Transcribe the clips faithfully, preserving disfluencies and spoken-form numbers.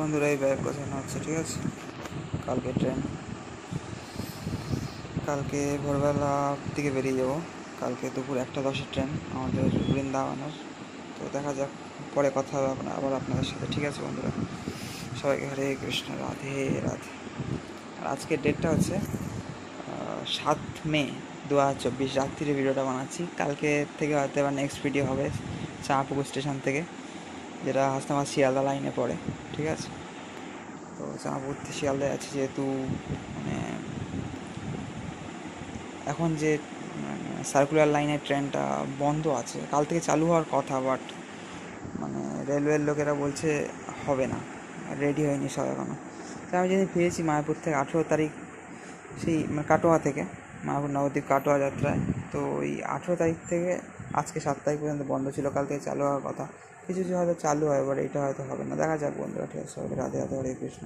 বন্ধুরা এই ব্যাগ গোছানো হচ্ছে, ঠিক আছে। কালকে ট্রেন, কালকে ভোরবেলা দিকে বেরিয়ে যাব। কালকে দুপুর একটা দশের ট্রেন আমাদের বৃন্দাবনের। তো দেখা যাক, পরে কথা হবে আপনার আবার আপনাদের সাথে, ঠিক আছে বন্ধুরা। সবাইকে হরে কৃষ্ণ, রাধে রাধে। আর আজকের ডেটটা হচ্ছে সাত মে দু হাজার চব্বিশ। রাত্রিরে ভিডিওটা বানাচ্ছি। কালকে থেকে হয়তো এবার নেক্সট ভিডিও হবে চাঁপুকুর স্টেশন থেকে, যেটা হাসনাবাদ শিয়ালদা লাইনে পড়ে, ঠিক আছে। তো চাঁপুকুর থেকে শিয়ালদায় আছে, যেহেতু মানে এখন যে সার্কুলার লাইনের ট্রেনটা বন্ধ আছে, কাল থেকে চালু হওয়ার কথা, বাট মানে রেলওয়ের লোকেরা বলছে হবে না, রেডি হয়নি সব এখনও। তো আমি যেদিন ফিরেছি মায়াপুর থেকে আঠেরো তারিখ, সেই মানে কাটোয়া থেকে, মায়াপুর নবদ্বীপ কাটোয়া যাত্রায়, তো ওই আঠেরো তারিখ থেকে আজকে সাত তারিখ পর্যন্ত বন্ধ ছিল। কাল থেকে চালু হওয়ার কথা, কিছু কিছু হয়তো চালু হয়, এবার এটা হয়তো হবে না, দেখা যাক বন্ধুরা, ঠিক আছে। সবাই রাধে রাধে, হরে কৃষ্ণ।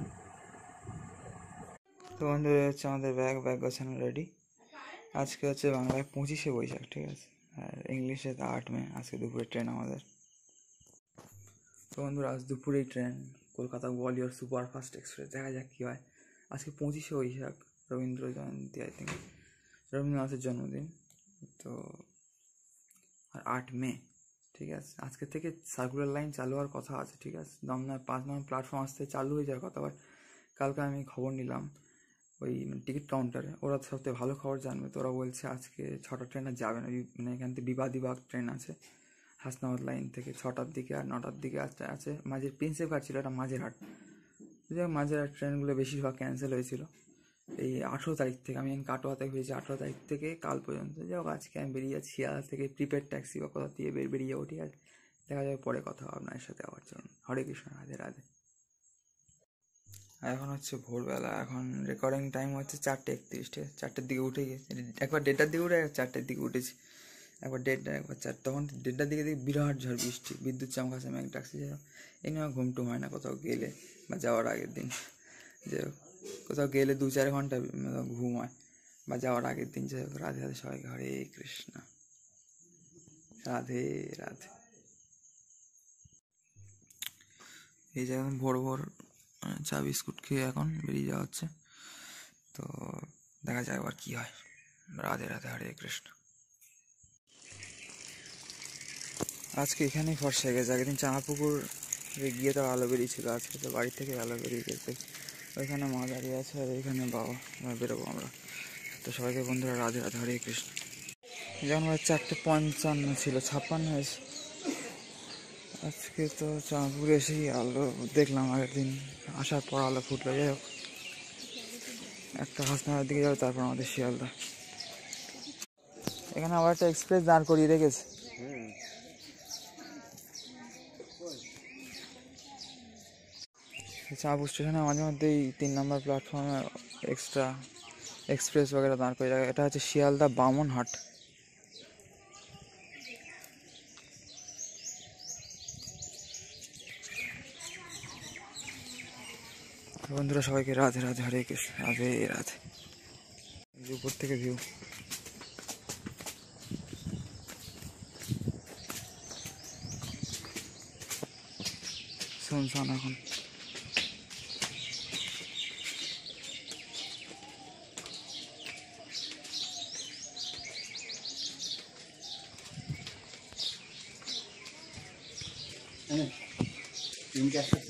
তো বন্ধুরা হচ্ছে আমাদের ব্যাগ ব্যাগ গোছানো রেডি। আজকে হচ্ছে বাংলায় পঁচিশে বৈশাখ, ঠিক আছে, আর ইংলিশে তো আট মে। আজকে দুপুরের ট্রেন আমাদের। তো বন্ধুরা আজ দুপুরেই train, Kolkata Gwalior superfast express. দেখা যাক কী হয়। আজকে পঁচিশে বৈশাখ, রবীন্দ্র জয়ন্তী, আই থিঙ্ক রবীন্দ্রনাথের জন্মদিন। তো আর আট মে, ঠিক আছে। আজকে থেকে সার্কুলার লাইন চালু হওয়ার কথা আছে, ঠিক আছে। দমনার পাঁচ নম্বর প্ল্যাটফর্ম আসতে চালু হয়ে যাওয়ার কথা। আবার কালকে আমি খবর নিলাম ওই টিকিট কাউন্টারে, ওরা সবথেকে ভালো খবর জানবে। তো ওরা বলছে আজকে ছটা ট্রেন আর যাবে না, মানে এখান থেকে বিবাদিবাগ ট্রেন আছে হাসনাবাদ লাইন থেকে ছটার দিকে, আর নটার দিকে আছে আছে মাঝের প্রিন্সেপ ঘাট ছিল, এটা মাঝেরহাট। যাই মাঝেরহাট ট্রেনগুলো বেশিরভাগ ক্যান্সেল হয়েছিল এই আঠেরো তারিখ থেকে। আমি কাটোয়া থেকে বেরিয়েছি আঠেরো তারিখ থেকে কাল পর্যন্ত। যাই হোক, আজকে আমি বেরিয়ে যাচ্ছি শিয়ালদা থেকে প্রিপেড ট্যাক্সি বা কোথা দিয়ে বেরিয়ে যাবো, ঠিক আছে। দেখা যাবে পরে কথা হবে আপনার সাথে আবার। চলুন, হরে কৃষ্ণ, রাধে রাধে। এখন হচ্ছে ভোরবেলা, এখন রেকর্ডিং টাইম হচ্ছে চারটে একত্রিশ, ঠিক আছে। চারটের দিকে উঠে গেছি, একবার দেড়টার দিকে উঠে চারটের দিকে উঠেছি, একবার দেড়টা একবার চার। তখন দেড়টার দিকে দেখি বিরাট ঝড় বৃষ্টি, বিদ্যুৎ চমকাছে, মেঘ ডাকছে। যাই হোক, এই নিয়ে ঘুম টুম হয় না কোথাও গেলে বা যাওয়ার আগের দিন। যাই হোক, কোথাও গেলে দু চার ঘন্টা ঘুম হয় বা যাওয়ার আগের দিন। যাই হোক, রাধে রাধে, সবাইকে হরে কৃষ্ণ, রাধে রাধে। এই যে এখন ভোর ভোর চা বিস্কুট খেয়ে এখন বেরিয়ে যাওয়া হচ্ছে। তো দেখা যায় আবার কী হয়। রাধে রাধে, হরে কৃষ্ণ। আজকে এখানেই ফর্সা হয়ে গেছে। আগের দিন চাঁপুকুর গিয়ে তো আলো বেরিয়েছিল, আজকে তো বাড়ির থেকে আলো বেরিয়ে গেছে। ওইখানে মা দাঁড়িয়ে আছে আর এখানে বাবা, বেরোবো আমরা। তো সবাইকে বন্ধুরা রাধে রাধে, হরে কৃষ্ণ। যেমন চারটে পঞ্চান্ন ছিল, ছাপ্পান্ন হয়েছে। আজকে তো চাঁদপুরে এসেই আলো দেখলাম, আগের দিন আসার পর আলো ফুটলো। যাই হোক, একটা হাসনাবাদ দিকে যাবে, তারপর আমাদের শিয়ালদা। এখানে আবার একটা এক্সপ্রেস দাঁড় করিয়ে রেখেছে। চাঁদপুর স্টেশনে মাঝে মধ্যেই তিন নম্বর প্ল্যাটফর্মে এক্সট্রা এক্সপ্রেস বগেরা দাঁড় করিয়ে রাখে। এটা হচ্ছে শিয়ালদা বামনহাট। বন্ধুরা সবাইকে রাধে রাধে, হরে কৃষ্ণ, রাধে রাধে। উপর থেকে ভিউ, শুনশান এখন। তিনটে একটা